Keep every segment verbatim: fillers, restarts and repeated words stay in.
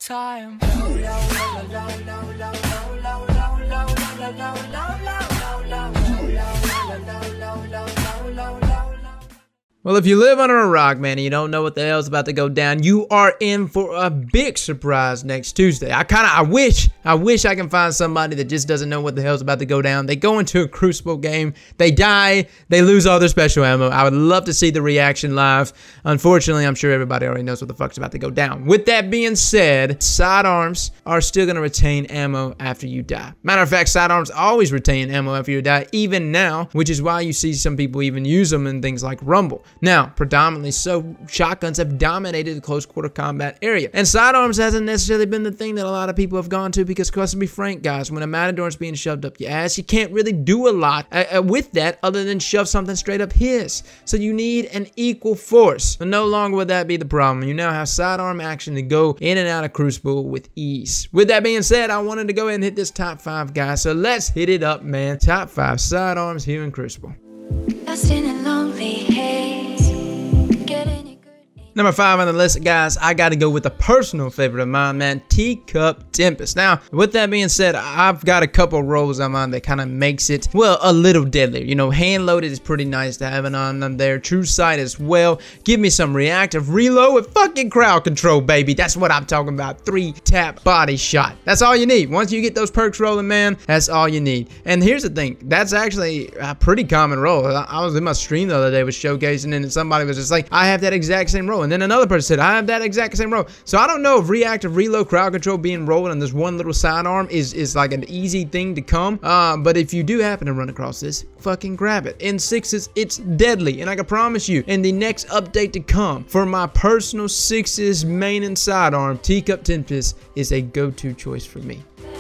time. Well, if you live under a rock, man, and you don't know what the hell's about to go down, you are in for a big surprise next Tuesday. I kind of, I wish, I wish I can find somebody that just doesn't know what the hell's about to go down. They go into a Crucible game, they die, they lose all their special ammo. I would love to see the reaction live. Unfortunately, I'm sure everybody already knows what the fuck's about to go down. With that being said, sidearms are still going to retain ammo after you die. Matter of fact, sidearms always retain ammo after you die, even now, which is why you see some people even use them in things like Rumble. Now, predominantly so, shotguns have dominated the close quarter combat area. And sidearms hasn't necessarily been the thing that a lot of people have gone to because, let's be frank, guys, when a Matador is being shoved up your ass, you can't really do a lot uh, with that other than shove something straight up his. So you need an equal force. But no longer would that be the problem. You now have sidearm action to go in and out of Crucible with ease. With that being said, I wanted to go ahead and hit this top five, guys. So let's hit it up, man. Top five sidearms here in Crucible. Lost in a lonely haze. Number five on the list, guys, I got to go with a personal favorite of mine, man, Teacup Tempest. Now, with that being said, I've got a couple rolls on mine that kind of makes it, well, a little deadlier. You know, hand-loaded is pretty nice to have it on them there. True sight as well. Give me some reactive reload with fucking crowd control, baby. That's what I'm talking about. Three-tap body shot. That's all you need. Once you get those perks rolling, man, that's all you need. And here's the thing. That's actually a pretty common roll. I was in my stream the other day, was showcasing it, and somebody was just like, I have that exact same roll. And then another person said, I have that exact same roll. So I don't know if reactive reload crowd control being rolled on this one little sidearm is, is like an easy thing to come. Uh, but if you do happen to run across this, fucking grab it. In sixes, it's deadly. And I can promise you, in the next update to come, for my personal sixes main and sidearm, Teacup Tempest is a go-to choice for me.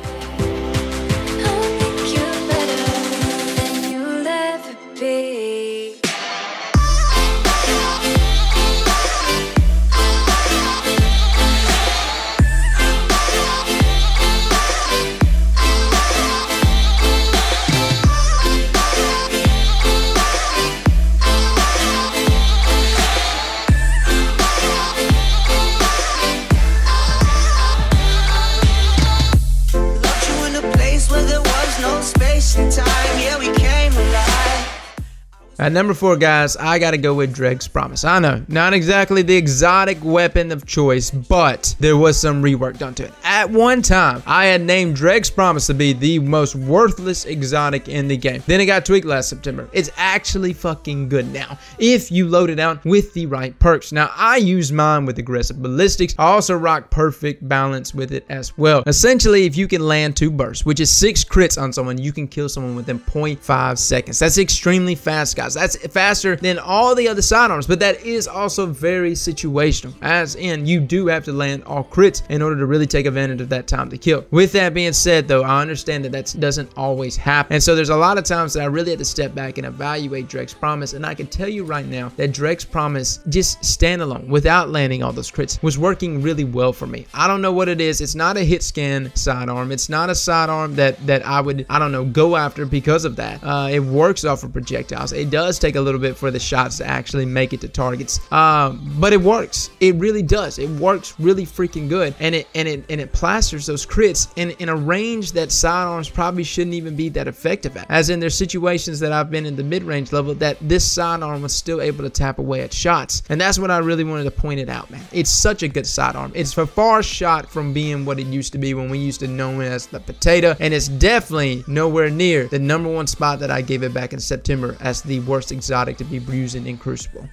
At number four, guys, I gotta go with Dreg's Promise. I know, not exactly the exotic weapon of choice, but there was some rework done to it. At one time, I had named Dreg's Promise to be the most worthless exotic in the game. Then it got tweaked last September. It's actually fucking good now, if you load it out with the right perks. Now, I use mine with aggressive ballistics. I also rock perfect balance with it as well. Essentially, if you can land two bursts, which is six crits on someone, you can kill someone within zero point five seconds. That's extremely fast, guys. That's faster than all the other sidearms, but that is also very situational, as in you do have to land all crits in order to really take advantage of that time to kill. With that being said, though, I understand that that doesn't always happen, and so there's a lot of times that I really have to step back and evaluate Dreg's Promise, and I can tell you right now that Dreg's Promise, just standalone without landing all those crits, was working really well for me. I don't know what it is. It's not a hit scan sidearm. It's not a sidearm that that I would, I don't know, go after because of that. Uh, it works off of projectiles. It does take a little bit for the shots to actually make it to targets, um, but it works. It really does. It works really freaking good, and it and it and it plasters those crits in in a range that sidearms probably shouldn't even be that effective at. As in, there's situations that I've been in the mid-range level that this sidearm was still able to tap away at shots, and that's what I really wanted to point it out, man. It's such a good sidearm. It's a far shot from being what it used to be when we used to know it as the potato, and it's definitely nowhere near the number one spot that I gave it back in September as the worst exotic to be bruising in Crucible.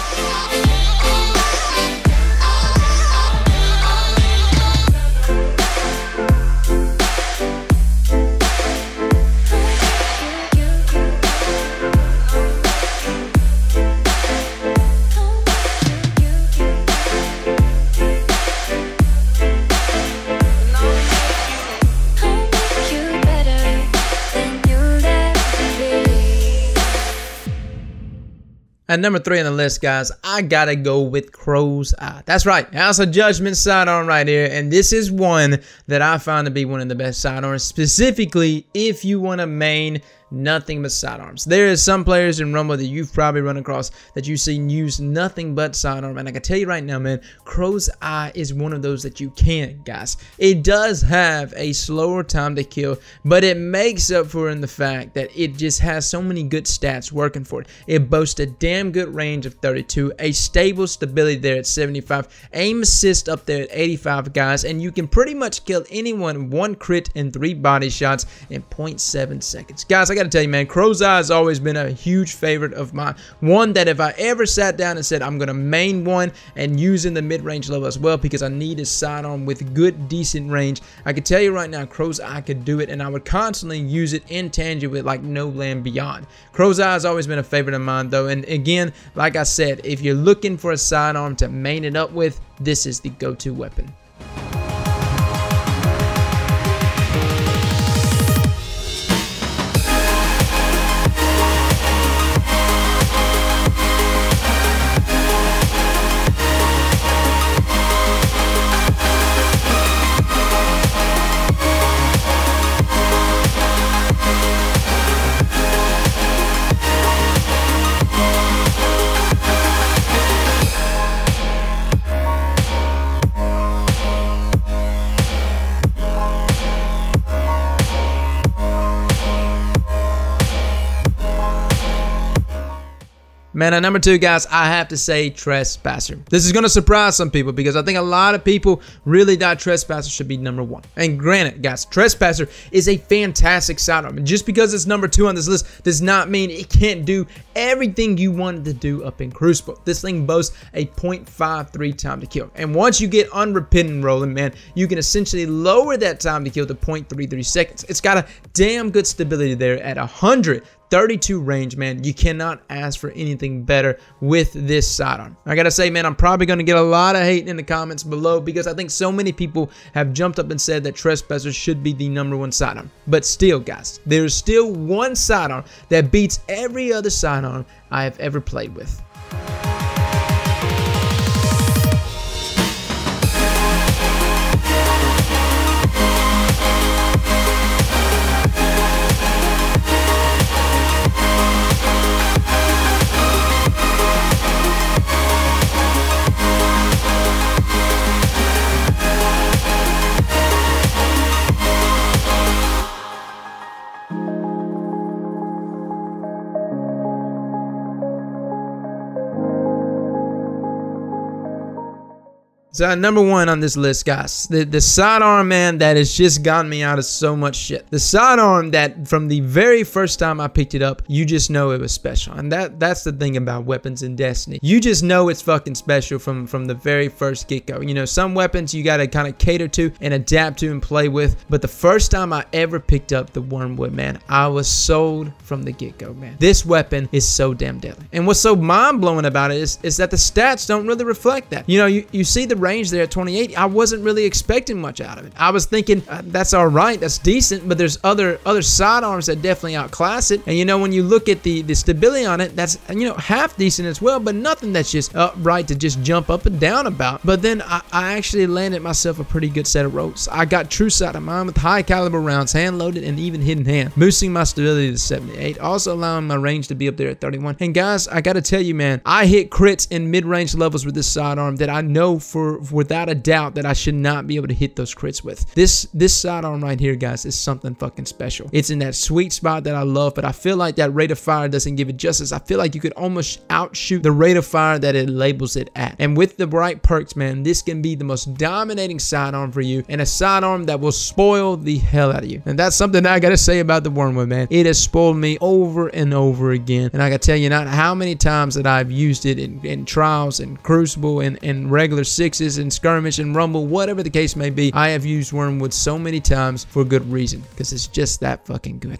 At number three on the list, guys, I gotta go with Crow's Eye. That's right, House of Judgment sidearm right here, and this is one that I found to be one of the best sidearms, specifically if you want to main nothing but sidearms. There is some players in Rumble that you've probably run across that you see use nothing but sidearm, and I can tell you right now, man, Crow's Eye is one of those that you can't, guys. It does have a slower time to kill, but it makes up for it in the fact that it just has so many good stats working for it. It boasts a damn good range of thirty-two, a stable stability there at seventy-five, aim assist up there at eighty-five, guys, and you can pretty much kill anyone one crit and three body shots in zero point seven seconds. Guys, I gotta tell you, man, Crow's Eye has always been a huge favorite of mine. One that if I ever sat down and said I'm gonna main one and use in the mid-range level as well because I need a sidearm with good, decent range, I can tell you right now, Crow's Eye could do it, and I would constantly use it in tangent with like No Land Beyond. Crow's Eye has always been a favorite of mine though, and again, like I said, if you're looking for a sidearm to main it up with, this is the go-to weapon. Man, at number two, guys, I have to say Trespasser. This is going to surprise some people because I think a lot of people really thought Trespasser should be number one. And granted, guys, Trespasser is a fantastic sidearm. And just because it's number two on this list does not mean it can't do everything you wanted to do up in Crucible. This thing boasts a zero point five three time to kill. And once you get unrepentant rolling, man, you can essentially lower that time to kill to zero point three three seconds. It's got a damn good stability there at one hundred thirty-two range, man. You cannot ask for anything better with this sidearm. I gotta say, man, I'm probably gonna get a lot of hate in the comments below because I think so many people have jumped up and said that Trespasser should be the number one sidearm. But still, guys, there's still one sidearm that beats every other sidearm I have ever played with. So number one on this list, guys, the, the sidearm, man, that has just gotten me out of so much shit. The sidearm that from the very first time I picked it up, you just know it was special. And that that's the thing about weapons in Destiny. You just know it's fucking special from, from the very first get-go. You know, some weapons you got to kind of cater to and adapt to and play with. But the first time I ever picked up the Wormwood, man, I was sold from the get-go, man. This weapon is so damn deadly. And what's so mind-blowing about it is, is that the stats don't really reflect that. You know, you, you see the range there at twenty-eight. I wasn't really expecting much out of it. I was thinking uh, that's all right, that's decent, but there's other other sidearms that definitely outclass it. And you know, when you look at the the stability on it, that's, you know, half decent as well, but nothing that's just upright to just jump up and down about. But then I, I actually landed myself a pretty good set of ropes. I got true sight of mine with high caliber rounds, hand loaded and even hidden hand, boosting my stability to seventy-eight, also allowing my range to be up there at thirty-one. And guys, I gotta tell you, man, I hit crits in mid-range levels with this sidearm that I know for without a doubt that I should not be able to hit those crits with. This this sidearm right here, guys, is something fucking special. It's in that sweet spot that I love, but I feel like that rate of fire doesn't give it justice. I feel like you could almost outshoot the rate of fire that it labels it at. And with the right perks, man, this can be the most dominating sidearm for you, and a sidearm that will spoil the hell out of you. And that's something that I gotta say about the Wormwood, man. It has spoiled me over and over again. And I gotta tell you not how many times that I've used it in, in trials and Crucible and, and regular sixes and skirmish and Rumble, whatever the case may be. I have used Wormwood so many times for good reason, because it's just that fucking good.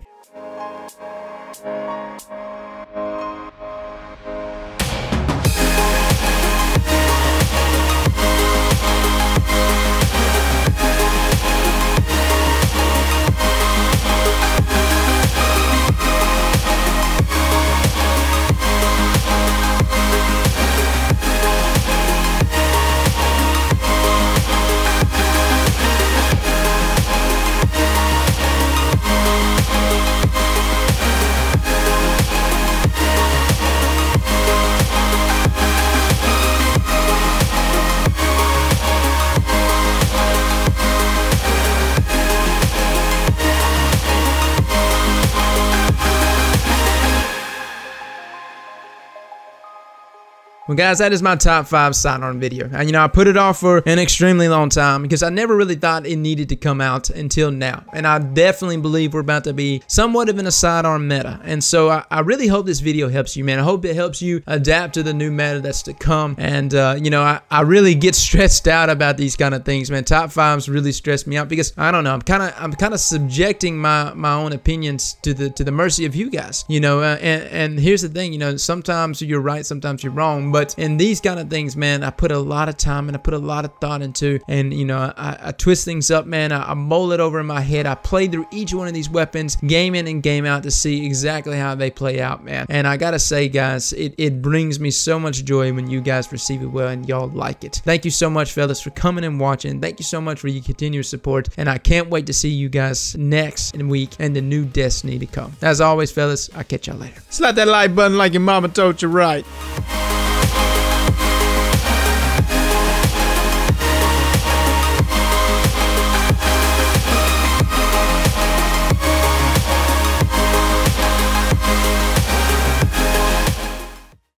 Well, guys, that is my top five sidearm video. And, you know, I put it off for an extremely long time because I never really thought it needed to come out until now. And I definitely believe we're about to be somewhat of in a sidearm meta. And so I, I really hope this video helps you, man. I hope it helps you adapt to the new meta that's to come. And, uh, you know, I, I really get stressed out about these kind of things, man. Top fives really stress me out because I don't know. I'm kind of I'm kind of subjecting my my own opinions to the to the mercy of you guys, you know. Uh, and and here's the thing, you know, sometimes you're right, sometimes you're wrong. But in these kind of things, man, I put a lot of time and I put a lot of thought into, and you know, I, I twist things up, man. I, I mull it over in my head. I play through each one of these weapons, game in and game out, to see exactly how they play out, man. And I gotta say, guys, it, it brings me so much joy when you guys receive it well and y'all like it. Thank you so much, fellas, for coming and watching. Thank you so much for your continued support, and I can't wait to see you guys next week and the new Destiny to come. As always, fellas, I'll catch y'all later. Slap that like button like your mama told you right.